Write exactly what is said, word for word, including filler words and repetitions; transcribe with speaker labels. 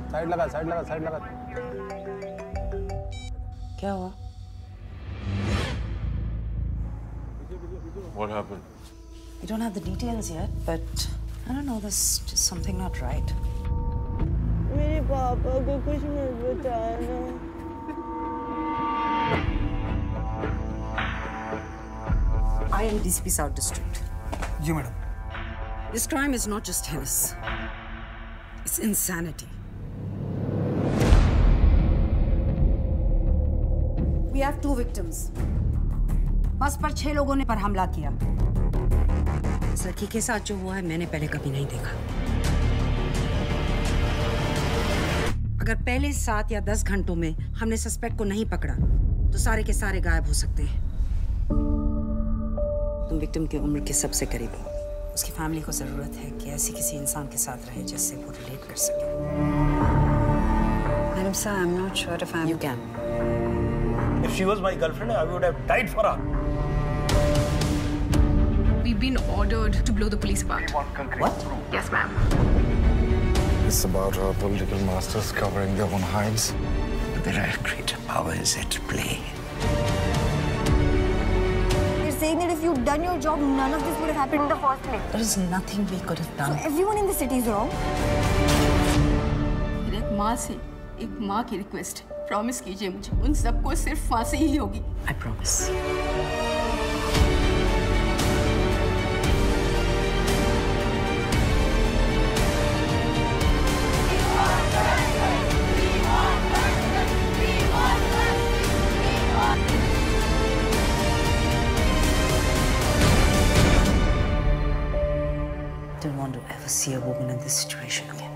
Speaker 1: Side लगा, side लगा, side लगा।
Speaker 2: क्या हुआ?
Speaker 3: What happened?
Speaker 2: We don't have the details yet, but I don't know, there's just something not right.
Speaker 4: मेरे पापा को कुछ मत बताना।
Speaker 2: I am D C P South District.
Speaker 1: जी madam.
Speaker 2: This crime is not just heinous. It's insanity. We have two victims. बस पर छह लोगों ने पर हमला किया। इस लड़की के साथ जो हुआ है मैंने पहले कभी नहीं देखा। अगर पहले सात या दस घंटों में हमने सस्पेक्ट को नहीं पकड़ा तो सारे के सारे गायब हो सकते हैं। तुम विक्टिम की उम्र के सबसे करीब हो। उसकी फैमिली को जरूरत है कि ऐसी किसी इंसान के साथ रहे जिससे वो रिलेट कर सके।
Speaker 5: Madam sir, I'm not sure if I'm...
Speaker 2: You can.
Speaker 1: If she was my girlfriend, I would have died for her.
Speaker 6: We've been ordered to blow the police apart.
Speaker 2: What?
Speaker 6: Yes, ma'am.
Speaker 7: It's about our political masters covering their own hides.
Speaker 8: There are greater powers at play.
Speaker 9: You're saying that if you'd done your job, none of this would have happened in the first place.
Speaker 2: There is nothing we could have done.
Speaker 9: So everyone in the city is wrong.
Speaker 6: एक माँ से एक माँ की request promise कीजिए मुझे उन सबको सिर्फ फांसी ही होगी।
Speaker 2: I promise. Don't want to ever see a woman in this situation again.